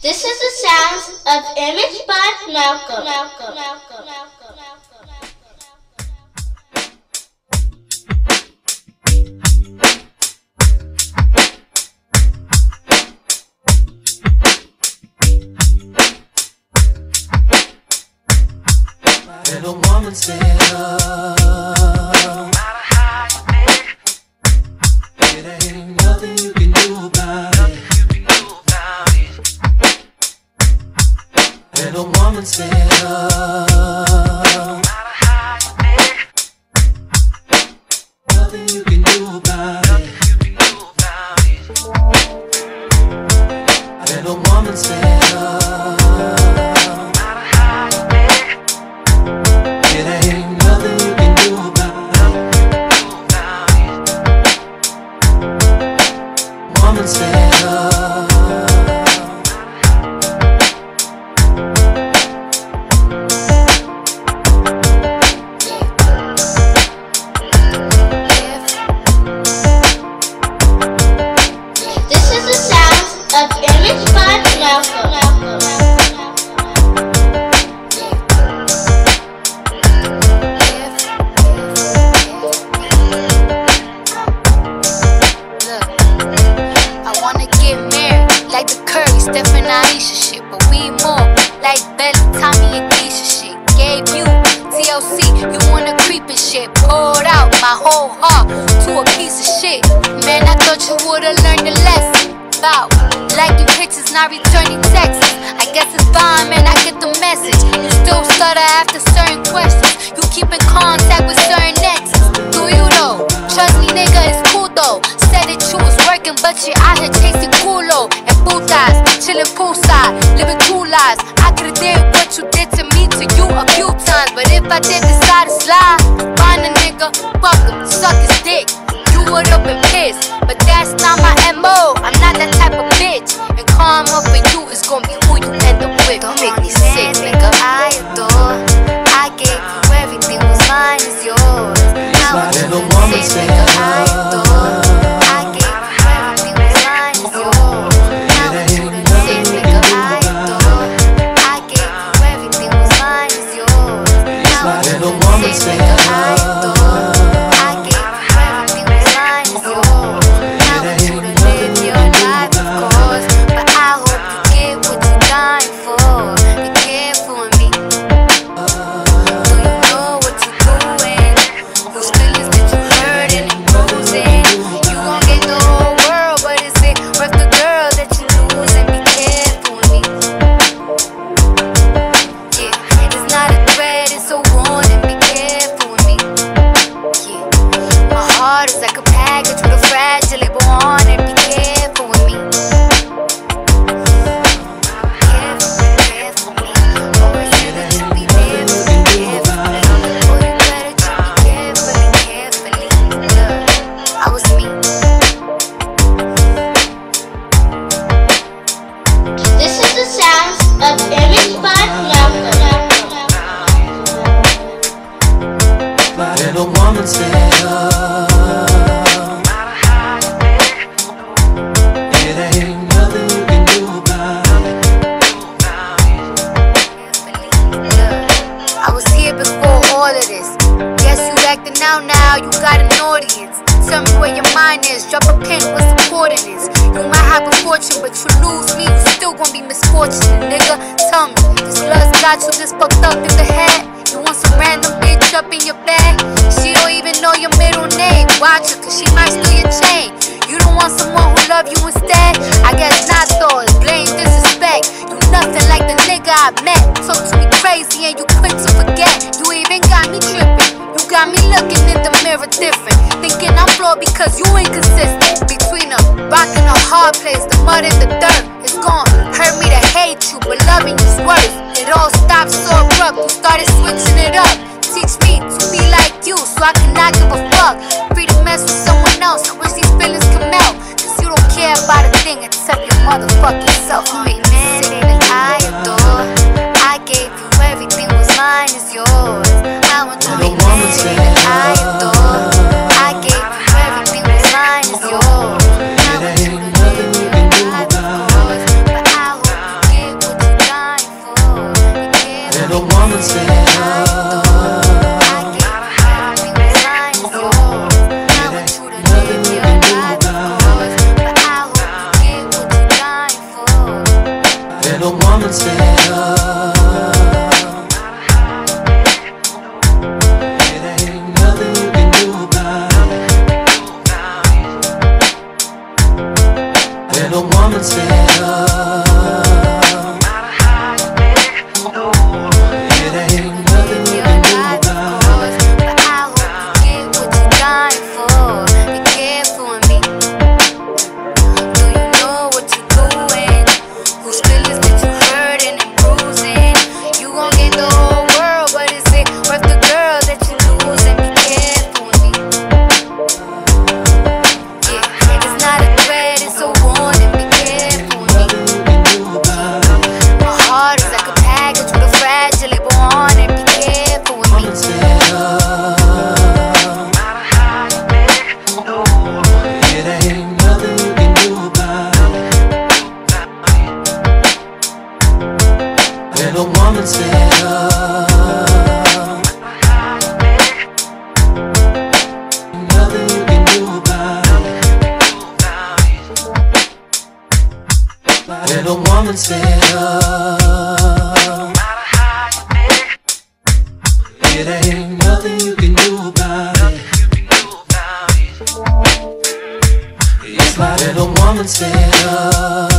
This is the sounds of ImageByMalcolm. Little woman said, no matter how you make it, ain't nothing you can do about it. Little woman said, no matter how you make nothing you can do about it. Little woman said, you wanna creep and shit. Poured out my whole heart to a piece of shit. Man, I thought you would've learned the lesson about liking pictures, not returning texts. I guess it's fine, man, I get the message. You still stutter after certain questions. You keep in contact with certain exes. Do you though? Trust me, nigga, it's cool though. Said that you was working, but you're out here chasing culo and putas, chilling poolside, living two lives. I could've did what you did to me, to you a few times, but if I did decide to slide, find a nigga, fuck him, suck his dick. You would've been pissed, but that's not my MO. I'm not that type of bitch, and karma for you is gonna be who you end up with. Don't make me sick, nigga. I adore, I gave you everything, what's mine is yours. Now what you gonna say, nigga? I adore, I gave you everything, what's mine is yours. Now what you gonna say, nigga? I adore, I gave you everything, what's mine is yours. Now what you gonna say, nigga? I adore. It's like a package with a fragile label on it. Be careful with me. Careful with me. Always say that you be careful, carefully. Oh, you better treat me carefully, carefully. Look, I was me. This is the sounds of ImageByMalcolm. Little woman said, now you got an audience. Tell me where your mind is. Drop a pin, what's important is. You might have a fortune, but you lose me, you still gonna be misfortunate, nigga. Tell me, this lust got you this fucked up in the head. You want some random bitch up in your bed? She don't even know your middle name. Watch her, cause she might steal your chain. You don't want someone who love you instead? I guess not though, it's blatant disrespect. You nothing like the nigga I met. Talk to me crazy and you quick to forget. You even got me tripping. You got me looking in the mirror different, thinking I'm flawed because you inconsistent. Between a rock and a hard place, the mud and the dirt, it's gone. Hurt me to hate you, but loving you's worse. It all stopped so abrupt, you started switching it up. Teach me to be like you, so I cannot give a fuck. Free to mess with someone else, I wish these feelings come out. Cause you don't care about a thing except your motherfucking self. You make me sick that I adore. I gave you everything, what's mine is yours. I want to make me sick that I adore. I gave you everything, what's mine is yours. I want you to live your life, of course, but I hope you up, it ain't nothing you can do about it. But I hope you get what you're dying for. Be careful with me. Do you know what you're doing? Whose feelings that you hurting and bruising? You gon' get the whole world, but is it worth the girl that you losing? Be careful with me. Yeah, it's not a threat, it's a warning. Be careful with me. My heart is like a package with a fragile label on it. Be careful with me. It ain't nothing you can do about it. When a woman said up, nothing you can do about it. When a woman said up, it ain't nothing you can do about it. It's like when a woman said up.